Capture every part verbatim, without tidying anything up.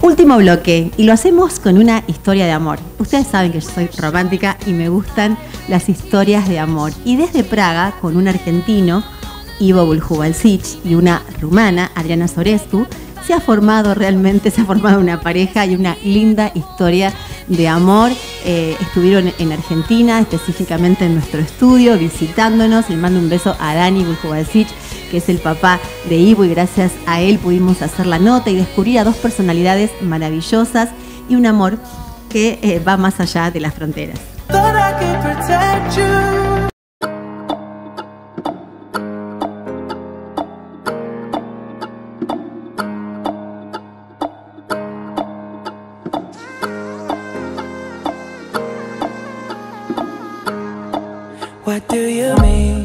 Último bloque, y lo hacemos con una historia de amor. Ustedes saben que yo soy romántica y me gustan las historias de amor. Y desde Praga, con un argentino, Ivo Buljubalcic, y una rumana, Adriana Sorescu, se ha formado realmente, se ha formado una pareja y una linda historia de amor. Eh, estuvieron en Argentina, específicamente en nuestro estudio, visitándonos. Le mando un beso a Dani Buljubalcic, que es el papá de Ivo, y gracias a él pudimos hacer la nota y descubrir a dos personalidades maravillosas y un amor que eh, va más allá de las fronteras. What do you mean?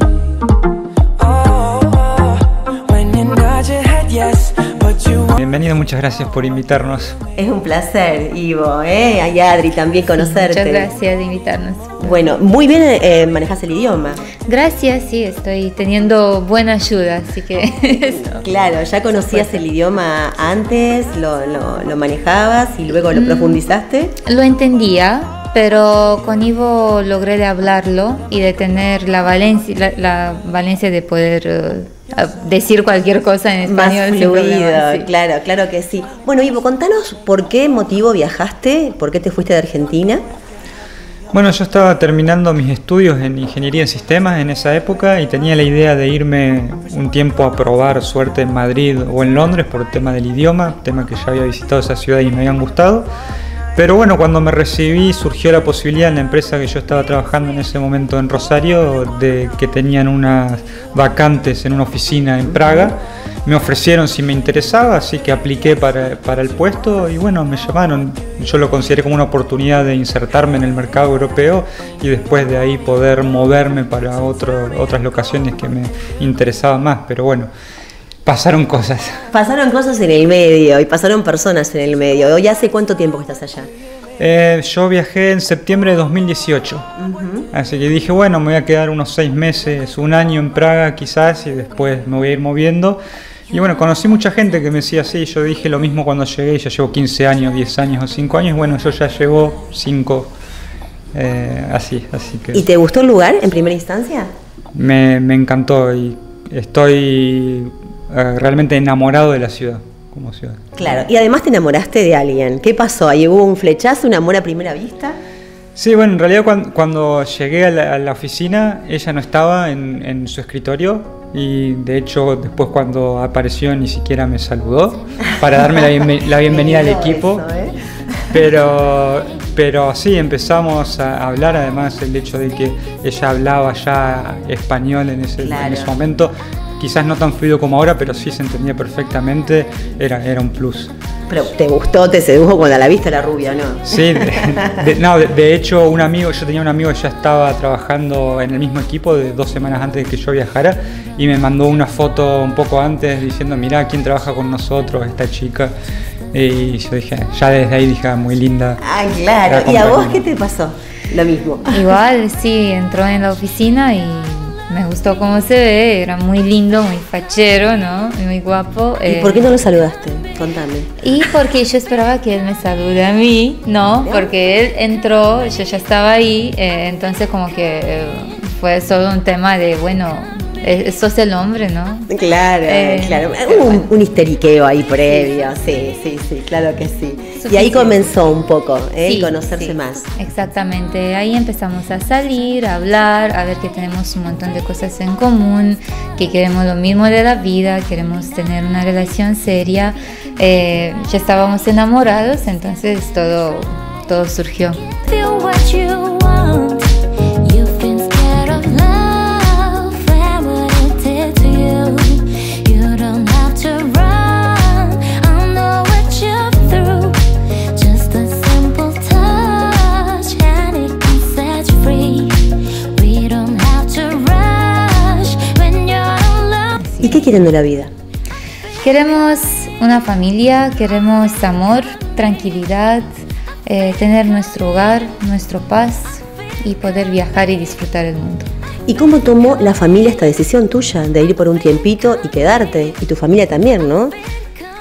Oh, oh, when you nod your head yes, but you want... Bienvenido, muchas gracias por invitarnos. Es un placer, Ivo, ¿eh? Y Adri, también conocerte. Muchas gracias por invitarnos. Bueno, muy bien eh, manejas el idioma. Gracias, sí, estoy teniendo buena ayuda, así que eso. Claro, ¿ya conocías el idioma antes? ¿Lo, lo, lo manejabas y luego lo mm, profundizaste? Lo entendía, pero con Ivo logré de hablarlo y de tener la valencia, la, la valencia de poder uh, decir cualquier cosa en español. Más fluido, sí. Claro, claro que sí. Bueno, Ivo, contanos por qué motivo viajaste, por qué te fuiste de Argentina. Bueno, yo estaba terminando mis estudios en Ingeniería en Sistemas en esa época y tenía la idea de irme un tiempo a probar suerte en Madrid o en Londres por el tema del idioma, tema que ya había visitado esa ciudad y me habían gustado. Pero bueno, cuando me recibí surgió la posibilidad en la empresa que yo estaba trabajando en ese momento en Rosario de que tenían unas vacantes en una oficina en Praga. Me ofrecieron si me interesaba, así que apliqué para, para el puesto y bueno, me llamaron. Yo lo consideré como una oportunidad de insertarme en el mercado europeo y después de ahí poder moverme para otro, otras locaciones que me interesaban más, pero bueno. Pasaron cosas. Pasaron cosas en el medio y pasaron personas en el medio. ¿Hoy hace cuánto tiempo que estás allá? Eh, yo viajé en septiembre de dos mil dieciocho. Uh-huh. Así que dije, bueno, me voy a quedar unos seis meses, un año en Praga quizás y después me voy a ir moviendo. Y bueno, conocí mucha gente que me decía así. Yo dije lo mismo cuando llegué. Ya llevo quince años, diez años o cinco años. Bueno, yo ya llevo cinco. Eh, así, así que... ¿Y te gustó el lugar en primera instancia? Me, me encantó y estoy... Uh, realmente enamorado de la ciudad, como ciudad. Claro, y además te enamoraste de alguien. ¿Qué pasó? ¿Ahí hubo un flechazo, un amor a primera vista? Sí, bueno, en realidad cuando, cuando llegué a la, a la oficina, ella no estaba en, en su escritorio y de hecho después cuando apareció ni siquiera me saludó para darme la, bienven la bienvenida al equipo. Eso, ¿eh? Pero, pero sí, empezamos a hablar, además el hecho de que ella hablaba ya español en ese, claro. en ese momento. Quizás no tan fluido como ahora, pero sí se entendía perfectamente, era, era un plus. Pero te gustó, te sedujo cuando la viste la rubia, ¿no? Sí, de, de, no, de, de hecho un amigo, yo tenía un amigo que ya estaba trabajando en el mismo equipo de dos semanas antes de que yo viajara y me mandó una foto un poco antes diciendo, mirá quién trabaja con nosotros, esta chica. Y yo dije, ya desde ahí dije, muy linda. Ah, claro. ¿Y a vos qué te pasó? Lo mismo. Igual, sí, entró en la oficina y... me gustó cómo se ve, era muy lindo, muy fachero, ¿no? Muy guapo. ¿Y eh, por qué no lo saludaste? Contame. Y porque yo esperaba que él me salude a mí, ¿no? ¿Ya? Porque él entró, yo ya estaba ahí, eh, entonces como que eh, fue solo un tema de, bueno, eh, sos el hombre, ¿no? Claro, eh, claro. Hubo un, un histeriqueo ahí previo, sí, sí, sí, sí, claro que sí. Y ahí comenzó un poco, ¿eh? Sí, conocerse sí, más. Exactamente, ahí empezamos a salir, a hablar, a ver que tenemos un montón de cosas en común, que queremos lo mismo de la vida, queremos tener una relación seria. Eh, ya estábamos enamorados, entonces todo, todo surgió. ¿Y qué quieren de la vida? Queremos una familia, queremos amor, tranquilidad, eh, tener nuestro hogar, nuestra paz y poder viajar y disfrutar el mundo. ¿Y cómo tomó la familia esta decisión tuya de ir por un tiempito y quedarte? Y tu familia también, ¿no?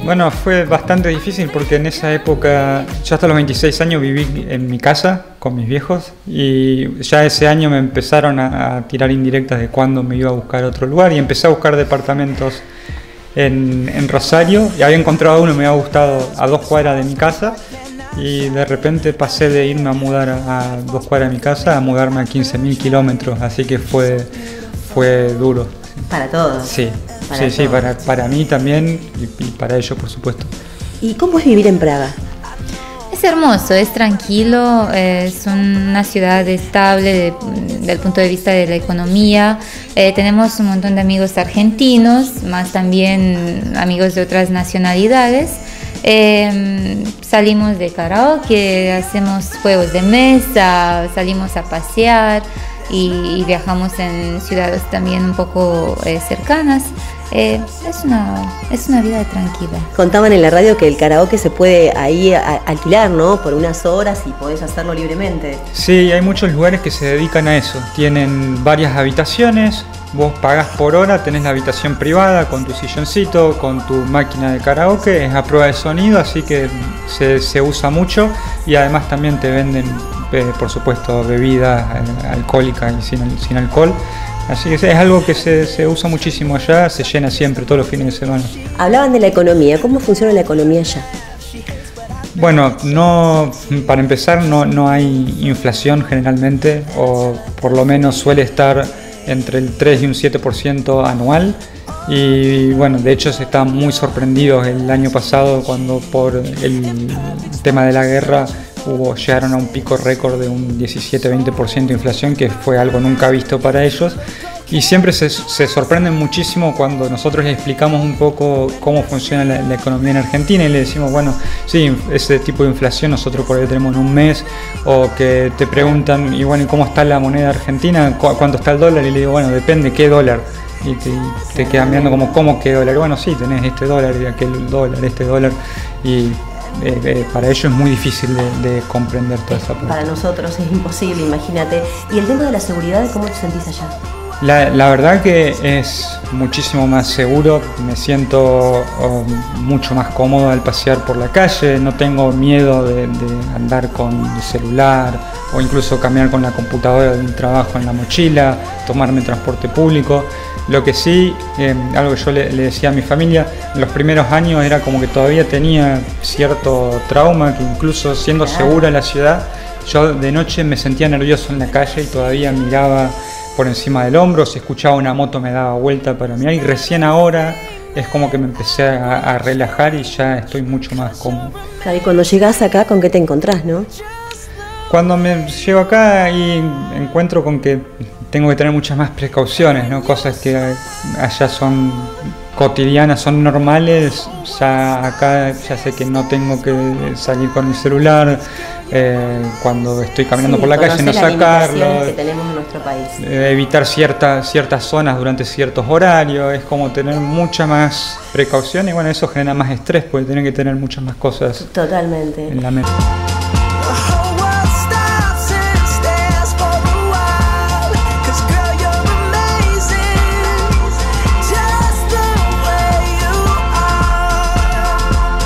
Bueno, fue bastante difícil porque en esa época, yo hasta los veintiséis años viví en mi casa con mis viejos y ya ese año me empezaron a, a tirar indirectas de cuándo me iba a buscar otro lugar y empecé a buscar departamentos en, en Rosario y había encontrado uno, me había gustado a dos cuadras de mi casa y de repente pasé de irme a mudar a, a dos cuadras de mi casa a mudarme a quince mil kilómetros, así que fue, fue duro. Para todos. Sí. Para sí, todos. sí, para, para mí también y, y para ellos, por supuesto. ¿Y cómo es vivir en Praga? Es hermoso, es tranquilo, es una ciudad estable de, del punto de vista de la economía. Eh, tenemos un montón de amigos argentinos, más también amigos de otras nacionalidades. Eh, salimos de karaoke, hacemos juegos de mesa, salimos a pasear y, y viajamos en ciudades también un poco eh, cercanas. Eh, es, una, es una vida tranquila. Contaban en la radio que el karaoke se puede ahí a, alquilar, ¿no? Por unas horas y podés hacerlo libremente. Sí, hay muchos lugares que se dedican a eso. Tienen varias habitaciones, vos pagás por hora, tenés la habitación privada con tu silloncito, con tu máquina de karaoke, es a prueba de sonido, así que se, se usa mucho y además también te venden, eh, por supuesto, bebidas eh, alcohólicas y sin, sin alcohol. Así que es algo que se, se usa muchísimo allá, se llena siempre todos los fines de semana. Hablaban de la economía, ¿cómo funciona la economía allá? Bueno, no, para empezar no, no hay inflación generalmente, o por lo menos suele estar entre el tres y un siete por ciento anual. Y bueno, de hecho se estaban muy sorprendidos el año pasado cuando por el tema de la guerra hubo, llegaron a un pico récord de un diecisiete a veinte por ciento de inflación, que fue algo nunca visto para ellos. Y siempre se, se sorprenden muchísimo cuando nosotros les explicamos un poco cómo funciona la, la economía en Argentina y le decimos, bueno, sí, ese tipo de inflación nosotros por ahí tenemos en un mes, o que te preguntan, y bueno, ¿y cómo está la moneda argentina? ¿Cu- ¿Cuánto está el dólar? Y le digo, bueno, depende, ¿qué dólar? Y te, te quedan mirando como, ¿cómo qué dólar? Bueno, sí, tenés este dólar y aquel dólar, este dólar, y eh, eh, para ellos es muy difícil de, de comprender toda esa parte. Para nosotros es imposible, imagínate. ¿Y el tema de la seguridad, cómo te sentís allá? La, la verdad que es muchísimo más seguro, me siento oh, mucho más cómodo al pasear por la calle, no tengo miedo de, de andar con el celular o incluso caminar con la computadora del trabajo en la mochila, tomarme transporte público. Lo que sí, eh, algo que yo le, le decía a mi familia, en los primeros años era como que todavía tenía cierto trauma, que incluso siendo segura la ciudad, yo de noche me sentía nervioso en la calle y todavía miraba por encima del hombro, si escuchaba una moto me daba vuelta para mirar y recién ahora es como que me empecé a, a relajar y ya estoy mucho más cómodo. Claro, y cuando llegás acá, ¿con qué te encontrás, no? Cuando me llego acá y encuentro con que tengo que tener muchas más precauciones, ¿no? Cosas que allá son cotidianas, son normales, ya acá ya sé que no tengo que salir con mi celular, eh, cuando estoy caminando Sí, por la calle no conocer las sacarlo, limitaciones que tenemos en nuestro país. eh, evitar ciertas ciertas zonas durante ciertos horarios, es como tener mucha más precaución y bueno, eso genera más estrés porque tener que tener muchas más cosas Totalmente. en la mente. The whole world stops and stares for a while. 'Cause girl, you're amazing, just the way you are.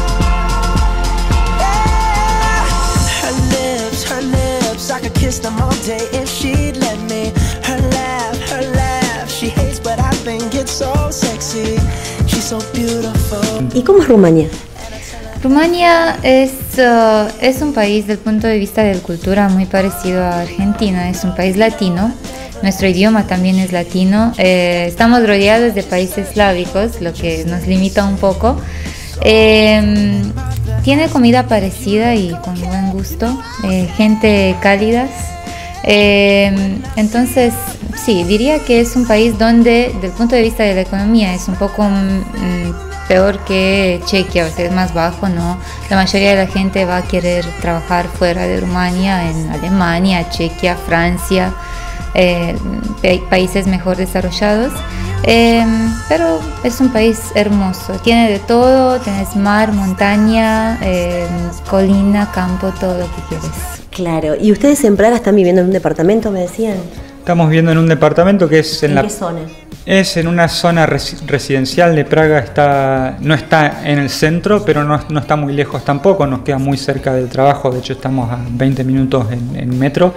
Yeah. Her lips, her lips, I could kiss them all day if she'd let me. Her laugh, her laugh, she hates but I think it's so sexy. She's so beautiful. ¿Y cómo es Rumania? Rumania es, uh, es un país del punto de vista de la cultura muy parecido a Argentina, es un país latino, nuestro idioma también es latino, eh, estamos rodeados de países eslávicos, lo que nos limita un poco. Eh, tiene comida parecida y con buen gusto, eh, gente cálidas. Eh, entonces, sí, diría que es un país donde, desde el punto de vista de la economía, es un poco mm, peor que Chequia, o sea, es más bajo, ¿no? La mayoría de la gente va a querer trabajar fuera de Rumania, en Alemania, Chequia, Francia, eh, países mejor desarrollados. Eh, pero es un país hermoso, tiene de todo, tienes mar, montaña, eh, colina, campo, todo lo que quieres. Claro. ¿Y ustedes en Praga están viviendo en un departamento, me decían? Estamos viviendo en un departamento que es en, ¿En la... qué zona? Es en una zona res- residencial de Praga, está, no está en el centro, pero no, no está muy lejos tampoco, nos queda muy cerca del trabajo, de hecho estamos a veinte minutos en, en metro,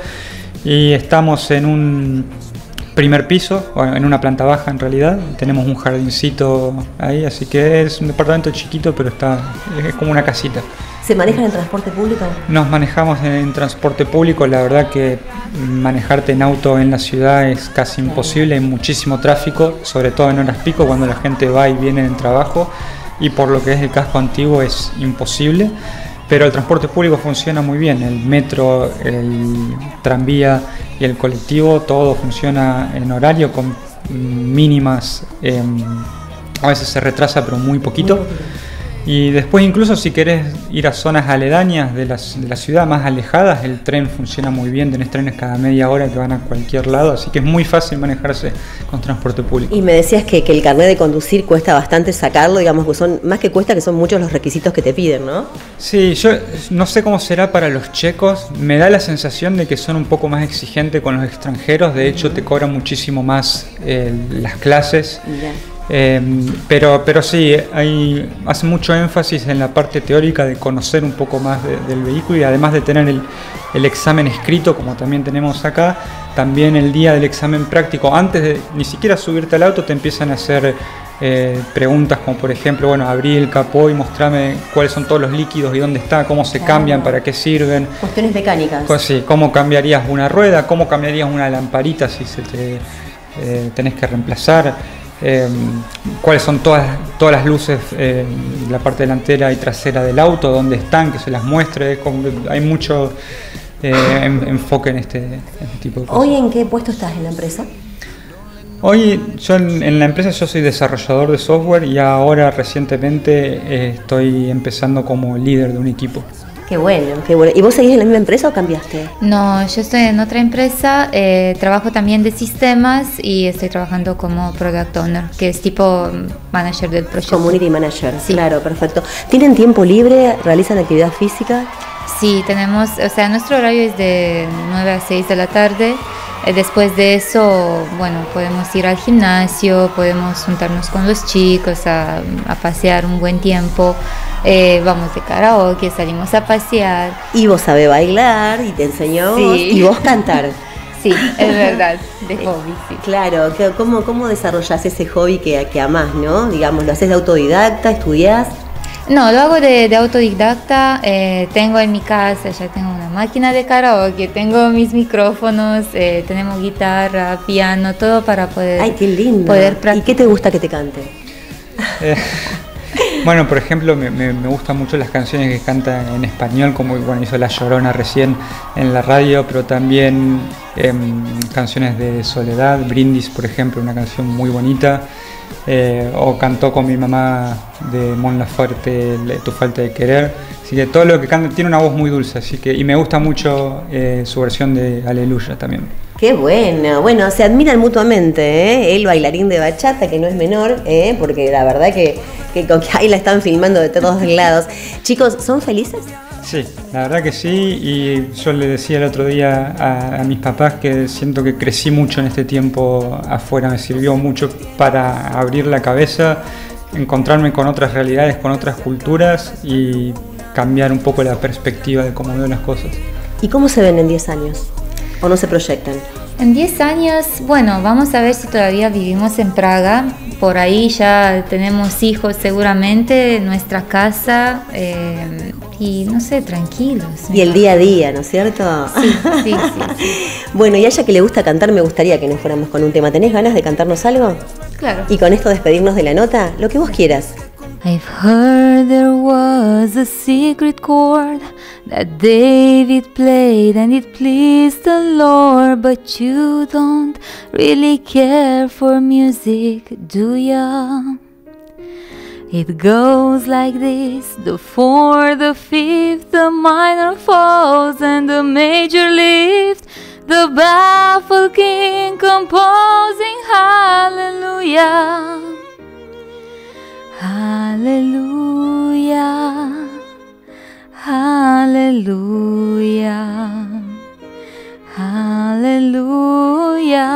y estamos en un primer piso, o en una planta baja en realidad, tenemos un jardincito ahí, así que es un departamento chiquito, pero está, es como una casita. ¿Se manejan en transporte público? Nos manejamos en, en transporte público, la verdad que manejarte en auto en la ciudad es casi imposible, hay muchísimo tráfico, sobre todo en horas pico cuando la gente va y viene en trabajo, y por lo que es el casco antiguo es imposible, pero el transporte público funciona muy bien, el metro, el tranvía y el colectivo, todo funciona en horario con mínimas, eh, a veces se retrasa pero muy poquito. Muy poquito. Y después incluso si querés ir a zonas aledañas de la, de la ciudad, más alejadas, el tren funciona muy bien, tenés trenes cada media hora que van a cualquier lado, así que es muy fácil manejarse con transporte público. Y me decías que, que el carnet de conducir cuesta bastante sacarlo, digamos, que son más que cuesta, que son muchos los requisitos que te piden, ¿no? Sí, yo no sé cómo será para los checos, me da la sensación de que son un poco más exigentes con los extranjeros, de hecho uh-huh. te cobran muchísimo más eh, las clases. Yeah. Eh, pero, pero sí, hay, hace mucho énfasis en la parte teórica de conocer un poco más de, del vehículo y además de tener el, el examen escrito, como también tenemos acá, también el día del examen práctico, antes de ni siquiera subirte al auto te empiezan a hacer eh, preguntas como por ejemplo, bueno, abrí el capó y mostrame cuáles son todos los líquidos y dónde está, cómo se cambian, para qué sirven. Cuestiones mecánicas. Pues, sí, cómo cambiarías una rueda, cómo cambiarías una lamparita si se te eh, tenés que reemplazar. Eh, cuáles son todas, todas las luces eh, la parte delantera y trasera del auto, dónde están, que se las muestre, como, hay mucho eh, en, enfoque en este, en este tipo de cosas. ¿Hoy en qué puesto estás en la empresa? Hoy yo en, en la empresa yo soy desarrollador de software y ahora recientemente eh, estoy empezando como líder de un equipo. Qué bueno, qué bueno. ¿Y vos seguís en la misma empresa o cambiaste? No, yo estoy en otra empresa, eh, trabajo también de sistemas y estoy trabajando como Product Owner, que es tipo manager del proyecto. Community Manager, sí. Claro, perfecto. ¿Tienen tiempo libre? ¿Realizan actividad física? Sí, tenemos, o sea, nuestro horario es de nueve a seis de la tarde. Eh, después de eso, bueno, podemos ir al gimnasio, podemos juntarnos con los chicos a, a pasear un buen tiempo. Eh, vamos de karaoke, salimos a pasear. Y vos sabés bailar y te enseñó sí. y vos cantar. Sí, es verdad, de hobby, sí. Claro, ¿cómo, cómo desarrollás ese hobby que, que amás, no? Digamos, ¿lo haces de autodidacta, estudiás? No, lo hago de, de autodidacta, eh, tengo en mi casa, ya tengo una máquina de karaoke, tengo mis micrófonos, eh, tenemos guitarra, piano, todo para poder, Ay, qué lindo. poder practicar. ¿Y qué te gusta que te cante? Eh, bueno, por ejemplo, me, me, me gustan mucho las canciones que canta en español, como bueno, hizo La Llorona recién en la radio, pero también eh, canciones de Soledad, Brindis, por ejemplo, una canción muy bonita. Eh, o cantó con mi mamá de Mon Laferte Tu falta de querer, así que todo lo que canta tiene una voz muy dulce, así que y me gusta mucho eh, su versión de Aleluya también. Qué bueno, bueno, se admiran mutuamente, ¿eh? El bailarín de bachata, que no es menor, ¿eh? Porque la verdad que, que, que ahí la están filmando de todos lados. Chicos, ¿son felices? Sí, la verdad que sí, y yo le decía el otro día a, a mis papás que siento que crecí mucho en este tiempo afuera, me sirvió mucho para abrir la cabeza, encontrarme con otras realidades, con otras culturas y cambiar un poco la perspectiva de cómo veo las cosas. ¿Y cómo se ven en diez años? ¿O no se proyectan? En diez años, bueno, vamos a ver si todavía vivimos en Praga. Por ahí ya tenemos hijos seguramente, nuestra casa eh, y no sé, tranquilos. Y el día a día, ¿no es cierto? Sí, sí, sí, sí. Bueno, y a ella que le gusta cantar, me gustaría que nos fuéramos con un tema. ¿Tenés ganas de cantarnos algo? Claro. Y con esto despedirnos de la nota, lo que vos quieras. I've heard there was a secret chord that David played and it pleased the Lord, but you don't really care for music, do ya? It goes like this: the fourth, the fifth, the minor falls and the major lift, the baffled king composing hallelujah. Hallelujah, hallelujah, hallelujah,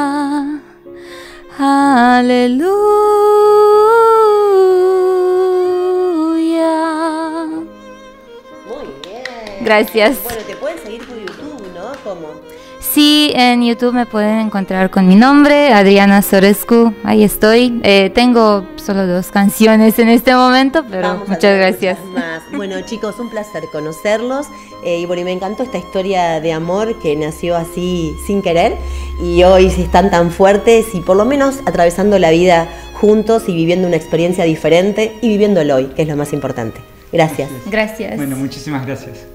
Gracias. Bueno, te pueden seguir por YouTube, ¿no? ¿Cómo? Sí, en YouTube me pueden encontrar con mi nombre, Adriana Sorescu, ahí estoy. Eh, tengo solo dos canciones en este momento, pero Vamos a muchas tener gracias. muchas más. Bueno, chicos, un placer conocerlos. Eh, y bueno, y me encantó esta historia de amor que nació así sin querer. Y hoy están tan fuertes y por lo menos atravesando la vida juntos y viviendo una experiencia diferente y viviéndolo hoy, que es lo más importante. Gracias. Gracias. Bueno, muchísimas gracias.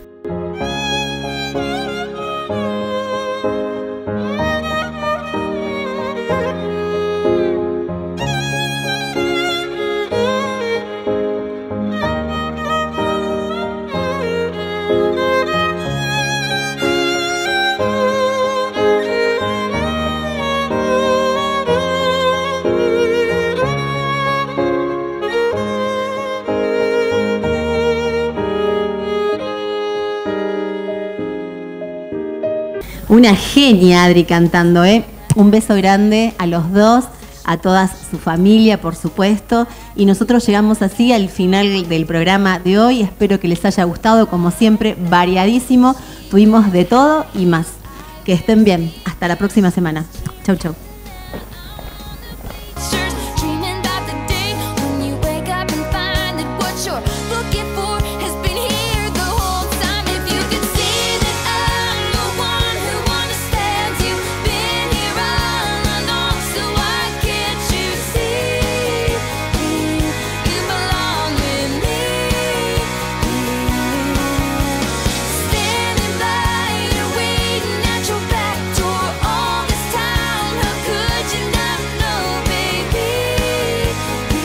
Una genia, Adri, cantando, ¿eh? Un beso grande a los dos, a toda su familia, por supuesto. Y nosotros llegamos así al final del programa de hoy. Espero que les haya gustado, como siempre, variadísimo. Tuvimos de todo y más. Que estén bien. Hasta la próxima semana. Chau, chau.